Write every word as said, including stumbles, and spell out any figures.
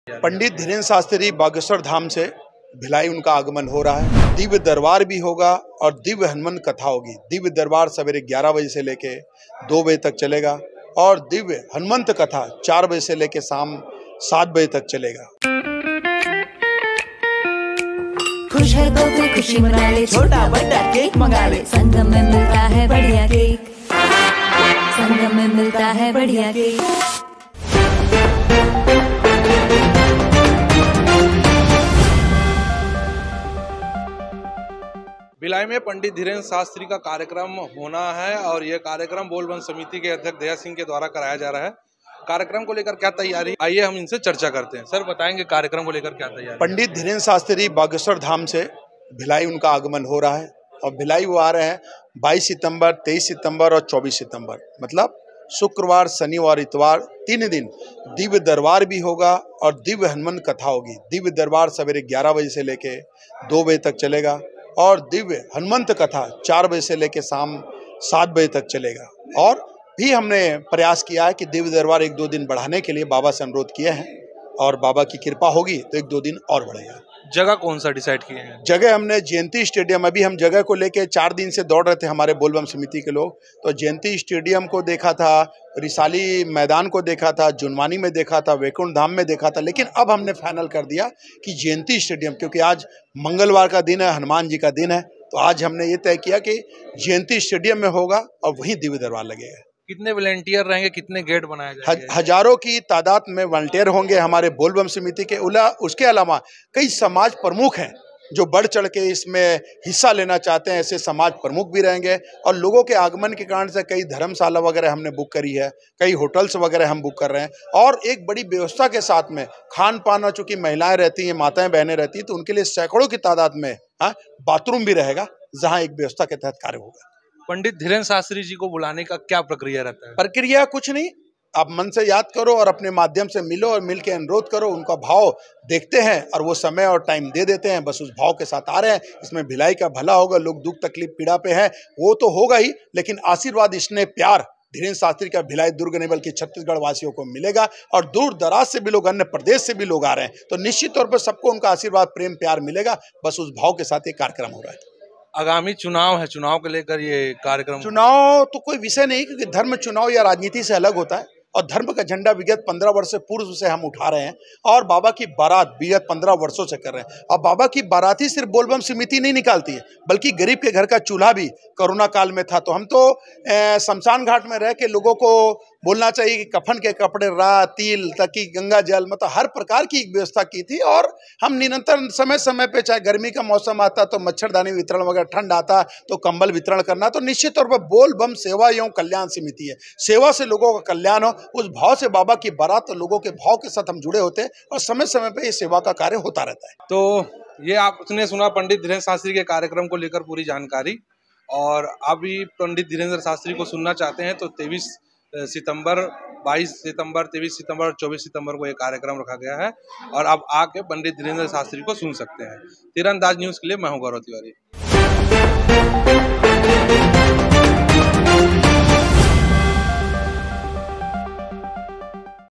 पंडित धीरेन्द्र शास्त्री बागेश्वर धाम से भिलाई उनका आगमन हो रहा है। दिव्य दरबार भी होगा और दिव्य हनुमान कथा होगी। दिव्य दरबार सवेरे ग्यारह बजे से लेके दो बजे तक चलेगा और दिव्य हनुमंत कथा चार बजे से लेके शाम सात बजे तक चलेगा। खुश है तो फिर खुशी मना ले, छोटा बड़ा केक मंगा ले, संगम में मिलता है बढ़िया केक, संगम में मिलता है बढ़िया केक। भिलाई में पंडित धीरेन्द्र शास्त्री का कार्यक्रम होना है और यह कार्यक्रम बोलबम समिति के अध्यक्ष दया सिंह के द्वारा कराया जा रहा है। कार्यक्रम को लेकर क्या तैयारी, आइए हम इनसे चर्चा करते हैं। सर बताएंगे कार्यक्रम को लेकर क्या तैयारी? पंडित धीरेन्द्र शास्त्री बागेश्वर धाम से भिलाई उनका आगमन हो रहा है और भिलाई वो आ रहे हैं बाईस सितंबर, तेईस सितंबर और चौबीस सितंबर, मतलब शुक्रवार, शनिवार, इतवार तीन दिन दिव्य दरबार भी होगा और दिव्य हनुमान कथा होगी। दिव्य दरबार सवेरे ग्यारह बजे से लेके दो बजे तक चलेगा और दिव्य हनुमंत कथा चार बजे से लेकर शाम सात बजे तक चलेगा। और भी हमने प्रयास किया है कि दिव्य दरबार एक दो दिन बढ़ाने के लिए बाबा से अनुरोध किए हैं और बाबा की कृपा होगी तो एक दो दिन और बढ़ेगा। जगह कौन सा डिसाइड किए हैं? जगह हमने जयंती स्टेडियम, अभी हम जगह को लेके चार दिन से दौड़ रहे थे हमारे बोलबम समिति के लोग, तो जयंती स्टेडियम को देखा था, रिसाली मैदान को देखा था, जुनवानी में देखा था, वैकुंठ धाम में देखा था, लेकिन अब हमने फाइनल कर दिया कि जयंती स्टेडियम, क्योंकि आज मंगलवार का दिन है, हनुमान जी का दिन है, तो आज हमने ये तय किया कि जयंती स्टेडियम में होगा और वहीं दिव्य दरबार लगेगा। कितने वॉलंटियर रहेंगे, कितने गेट बनाए जाएंगे? हजारों की तादाद में वॉलंटियर होंगे हमारे बोलबम समिति के। उला उसके अलावा कई समाज प्रमुख हैं जो बढ़ चढ़ के इसमें हिस्सा लेना चाहते हैं, ऐसे समाज प्रमुख भी रहेंगे। और लोगों के आगमन के कारण से कई धर्मशाला वगैरह हमने बुक करी है, कई होटल्स वगैरह हम बुक कर रहे हैं और एक बड़ी व्यवस्था के साथ में खान पान, और चूंकि महिलाएं रहती हैं, माताएं बहनें रहती हैं, तो उनके लिए सैकड़ों की तादाद में हाँ बाथरूम भी रहेगा, जहाँ एक व्यवस्था के तहत कार्य होगा। पंडित धीरेन्द्र शास्त्री जी को बुलाने का क्या प्रक्रिया रहता है? प्रक्रिया कुछ नहीं, आप मन से याद करो और अपने माध्यम से मिलो और मिल के अनुरोध करो, उनका भाव देखते हैं और वो समय और टाइम दे देते हैं। बस उस भाव के साथ आ रहे हैं। इसमें भिलाई का भला होगा, लोग दुख तकलीफ पीड़ा पे हैं वो तो होगा ही, लेकिन आशीर्वाद, स्नेह, प्यार धीरेन्द्र शास्त्री का भिलाई दुर्ग नहीं बल्कि छत्तीसगढ़ वासियों को मिलेगा। और दूर दराज से भी लोग, अन्य प्रदेश से भी लोग आ रहे हैं, तो निश्चित तौर पर सबको उनका आशीर्वाद, प्रेम, प्यार मिलेगा। बस उस भाव के साथ ये कार्यक्रम हो रहा है। आगामी चुनाव है, चुनाव को लेकर ये कार्यक्रम? चुनाव तो कोई विषय नहीं, क्योंकि धर्म चुनाव या राजनीति से अलग होता है और धर्म का झंडा विगत पंद्रह वर्ष से पूर्व से हम उठा रहे हैं और बाबा की बारात विगत पंद्रह वर्षों से कर रहे हैं। और बाबा की बारात ही सिर्फ बोलबम समिति नहीं निकालती है, बल्कि गरीब के घर का चूल्हा भी कोरोना काल में था, तो हम तो शमशान घाट में रह के लोगों को बोलना चाहिए कि कफन के कपड़े, रा, तिल, तकी, गंगा जल, मतलब हर प्रकार की एक व्यवस्था की थी। और हम निरंतर समय समय पे, चाहे गर्मी का मौसम आता तो मच्छरदानी वितरण वगैरह, ठंड आता तो कंबल वितरण करना। तो निश्चित तौर पर बोल बम सेवा एवं कल्याण समिति है, सेवा से लोगों का कल्याण हो, उस भाव से बाबा की बारात तो लोगों के भाव के साथ हम जुड़े होते हैं और समय समय पे ये सेवा का कार्य होता रहता है। तो ये आपने सुना पंडित धीरेन्द्र शास्त्री के कार्यक्रम को लेकर पूरी जानकारी। और अभी पंडित धीरेन्द्र शास्त्री को सुनना चाहते हैं तो तेईस सितंबर, बाईस सितंबर, तेईस सितंबर और चौबीस सितंबर को ये कार्यक्रम रखा गया है और अब आके पंडित धीरेन्द्र शास्त्री को सुन सकते हैं। तीरंदाज न्यूज़ के लिए मैं हूँ गौरव तिवारी।